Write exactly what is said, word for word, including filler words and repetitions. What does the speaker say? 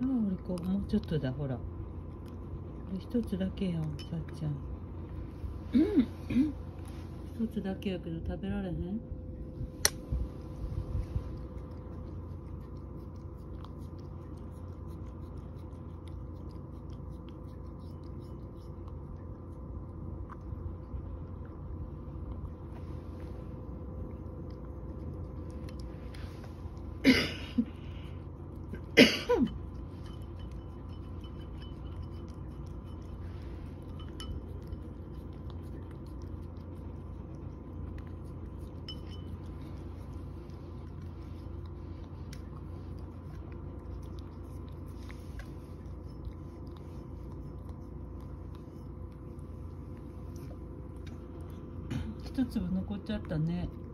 俺こうもうちょっとだ、ほらこれ一つだけやん、さっちゃん。一つだけやけど食べられへん。一粒残っちゃったね。